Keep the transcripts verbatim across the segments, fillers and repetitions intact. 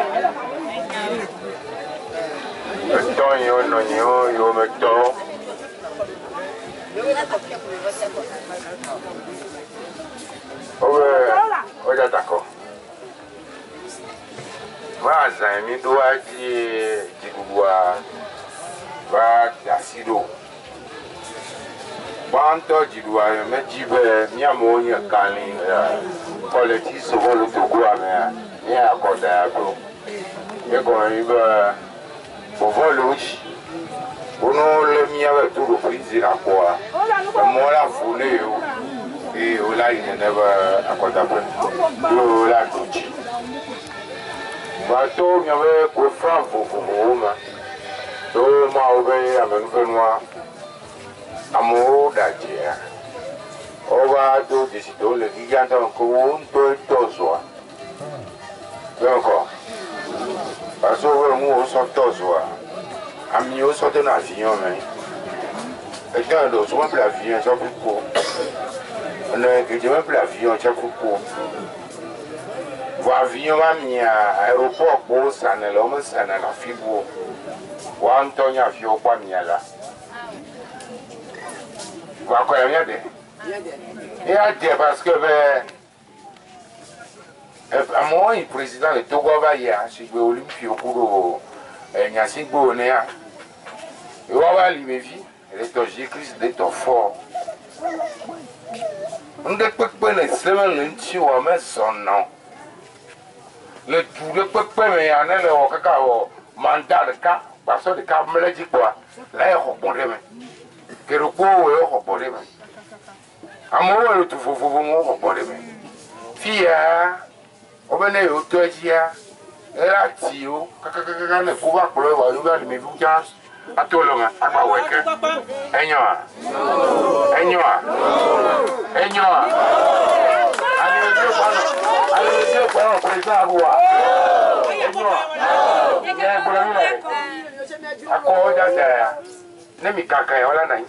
Antonio Nonio, yo me to. Oye, oye, taco. Mas a mim do de de Gua va d'acido. Quanto de Gua me dive minha monia cani quality so volo to Gua me e acorda bro. E com iba o volo uno le mia va tudo prisi na qua. Mo la fune eu e o la ine neva acorda bro. Yo la tuchi. Bateau, il y avait quoi faire pour vous, donc moi, je vais venir à mon d'adier. On va donc décider le gigant qu'on peut tous voir. D'accord. Parce que nous sommes tous voir. Amis, nous sommes dans l'avion, mais. Et quand nous sommes dans l'avion, ça fait quoi? On a que je m'appelle l'avion, ça fait quoi? Avion va mis à l'aéroport pour ça, l'homme ça n'a la fibre. Ou Antonio avion pas mis là. Vous quoi il y a des? Il y a des parce que à moi le président de Togo va y aller sur l'Olympio pour Nyassigbo Néa. Il va aller me vie. Il est au Jésus-Christ d'être fort. On ne peut pas le seul lundi ou même son nom. Le tout le peuple mais en est le mandat de cas parce que le cas me l'a dit quoi là il répondait mais que le coup il répondait mais à moi le tout faut faut moi répondait mais fille on venait au toi dia elle a tio kaka kaka ne pouvoir pour le voir nous va me vous chance à tout le monde à quoi ouais que enyoa enyoa enyoa allez Dieu allez Dieu pour le président à voir Ako dada ne mi kaka ya wala nai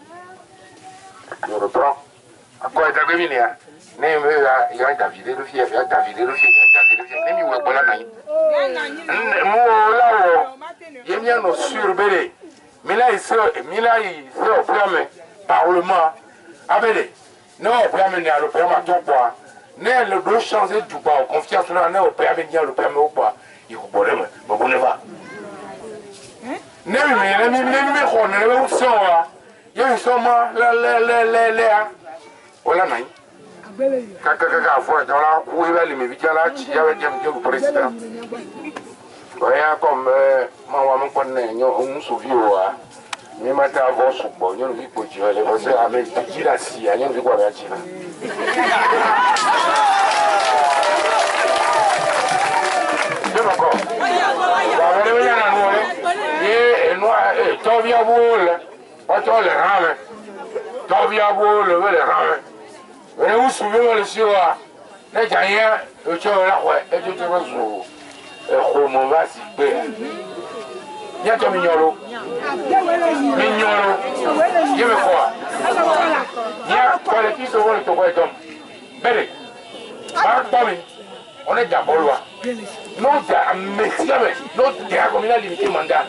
yo repro ako da gemi ne ne me ya ya David le fie ya David le fie ya David le fie ne mi we bola nai mo la wo ye mi no surbele mi la iso mi la iso prame parlement abele no prame ne alo prame to kwa ne le do changer du ba confiance na ne o prame ni alo prame o pa il faut me bon ne va ne me ne me ne me ko ne me so wa ye so ma la la la la la wala nai kaka kaka fo da la ku e bali me bi jala chi ya be jem jem president oya comme ma wa mon konne nyo on so vi o wa mi mata vo so bo nyo vi ko ji ole o se a me ji la si ya nyo vi ko ba ji na d'accord. La verdad ya no es. Y no es todavía vuela. Otro le rame. Todavía vuela, ve le rame. Pero un subió el ciudad. Le caía, echó el agua, echó todo su como va si ve. Ya to miñolo. Miñolo. Yo me joa. Ya para que hizo bueno to cuento. Vere. Va Tommy. On est d'abord là. Non, mais si jamais, non, tu as combien limité mandat.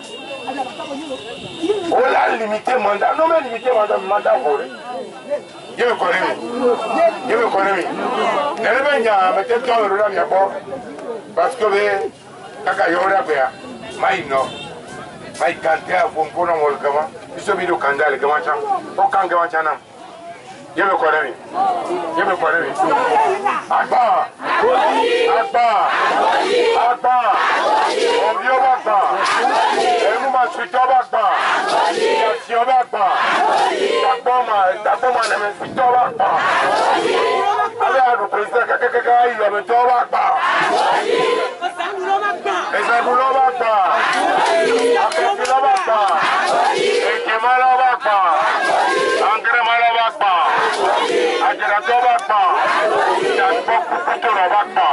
On a limité mandat. Non, mais limité mandat, mandat pour eux. Je me connais. Je me connais. Je ne vais pas mettre le temps de la bon. Parce que, quand il y a un peu, mais non. Mais quand il y a un peu de temps, il se met au candidat, le gamin, au candidat. Je me connais. Je me connais. Akbar. Akbar. Akbar. On vient Akbar. Et nous m'en suis tombé Akbar. Si on va Akbar. D'abord, d'abord, on a mis tombé Akbar. Allez, le président Kakaka, il a mis tombé Akbar. Et ça nous l'a Akbar. Après, tu l'as Akbar. Et qui m'a l'a Akbar. Engrais m'a l'a Akbar. Ajara to bakpa, ya pokku to bakpa.